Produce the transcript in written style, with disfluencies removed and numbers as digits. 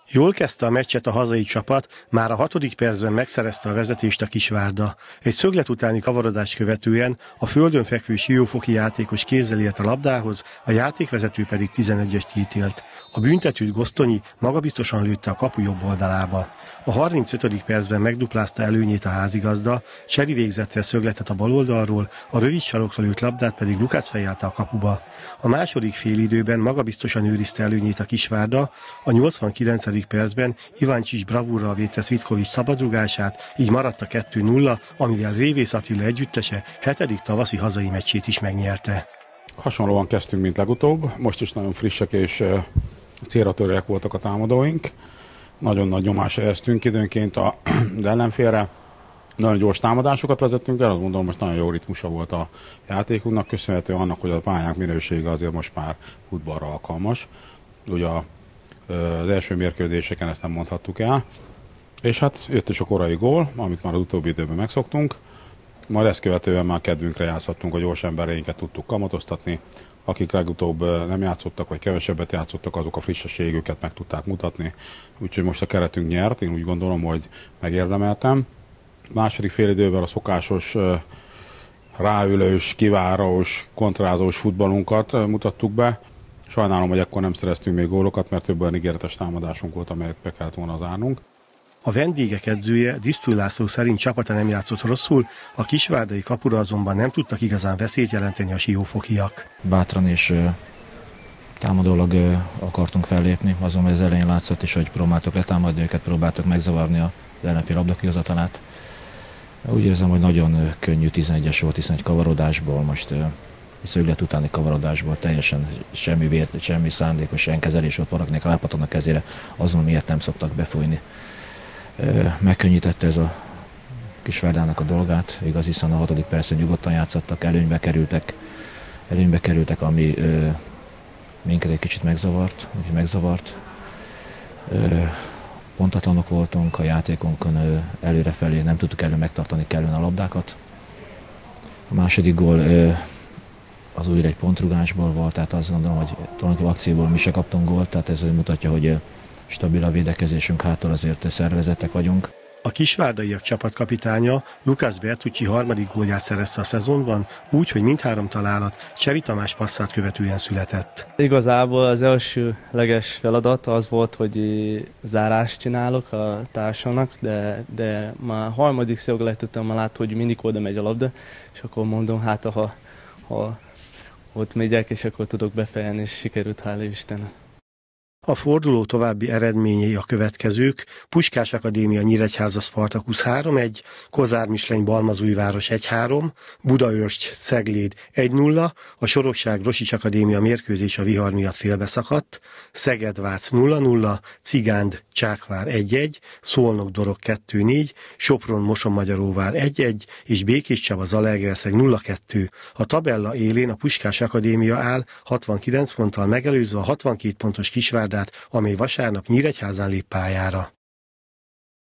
Jól kezdte a meccset a hazai csapat, már a 6. percben megszerezte a vezetést a Kisvárda. Egy szöglet utáni kavarodást követően a földön fekvő siófoki játékos kézzel ért a labdához, a játékvezető pedig 11-est ítélt. A büntetőt Gosztonyi magabiztosan lőtte a kapu jobb oldalába. A 35. percben megduplázta előnyét a házigazda, Cseri végzett szögletet a bal oldalról, a rövid sarokra lőtt labdát pedig Lukács fejelte a kapuba. A második félidőben magabiztosan őrizte előnyét a Kisvárda, a 89. percben Iváncsics bravúrral védte Cvitkovics szabadrugását, így maradt a 2-0, amivel Révész Attila együttese 7. tavaszi hazai meccsét is megnyerte. Hasonlóan kezdtünk, mint legutóbb, most is nagyon frissek és célra törőek voltak a támadóink. Nagyon nagy nyomásra helyeztünk időnként az ellenfélre. Nagyon gyors támadásokat vezettünk el, azt mondom, most nagyon jó ritmusa volt a játékunknak, köszönhető annak, hogy a pályánk minősége azért most már futballra alkalmas. Ugye az első mérkőzéseken ezt nem mondhattuk el. És hát jött is a korai gól, amit már az utóbbi időben megszoktunk. Majd ezt követően már kedvünkre játszottunk, a gyors embereinket tudtuk kamatoztatni. Akik legutóbb nem játszottak, vagy kevesebbet játszottak, azok a frissességüket meg tudták mutatni. Úgyhogy most a keretünk nyert, én úgy gondolom, hogy megérdemeltem. Második félidőben a szokásos ráülős, kivárós, kontrázós futballunkat mutattuk be. Sajnálom, hogy ekkor nem szereztünk még gólokat, mert több olyan ígéretes támadásunk volt, amelyet be kellett volna zárnunk. A vendégek edzője, Disztúr László szerint csapata nem játszott rosszul, a kisvárdai kapura azonban nem tudtak igazán veszélyt jelenteni a siófokiak. Bátran és támadólag akartunk fellépni, azonban az elején látszott is, hogy próbáltuk letámadni őket, próbáltuk megzavarni az ellenfél labdakihozatalát. Úgy érzem, hogy nagyon könnyű 11-es volt, hiszen egy kavarodásból most egy szöglet utáni kavarodásból teljesen semmi szándékos kezelés volt valakinek lápaton a kezére, azon miért nem szoktak befújni. Megkönnyítette ez a Kisvárdának a dolgát, igaz, hiszen a 6. percen nyugodtan játszottak, előnybe kerültek, ami minket egy kicsit megzavart. Pontatlanok voltunk, a játékunkon előrefelé nem tudtuk megtartani kellően a labdákat. A második gól az újra egy pontrugásból volt, tehát azt gondolom, hogy tulajdonképpen akcióból mi se kaptunk gólt, tehát ez mutatja, hogy stabil a védekezésünk, hátul azért szervezettek vagyunk. A kisvárdaiak csapatkapitánya Lukács Bertucci 3. gólját szerezte a szezonban, úgy, hogy mindhárom találat Cseri Tamás passzát követően született. Igazából az elsőleges feladat az volt, hogy zárást csinálok a társamnak, de már 3. szögletet már lát, hogy mindig oda megy a labda, és akkor mondom, hát ha ott megyek, és akkor tudok befejelni, és sikerült, hála Istennek. A forduló további eredményei a következők: Puskás Akadémia Nyíregyháza Spartakusz 3-1, Kozár Misleny Balmazújváros 1-3, Budaörst Cegléd 1-0, a Sorokság Rosics Akadémia mérkőzés a vihar miatt félbeszakadt, Szeged-Vác 0-0, Cigánd Csákvár 1-1, Szolnok Dorog 2-4, Sopron Mosonmagyaróvár 1-1 és Békés Csaba Zalaegerszeg 0-2. A tabella élén a Puskás Akadémia áll 69 ponttal megelőzve a 62 pontos Kisvárdát, amely vasárnap Nyíregyházán lép pályára.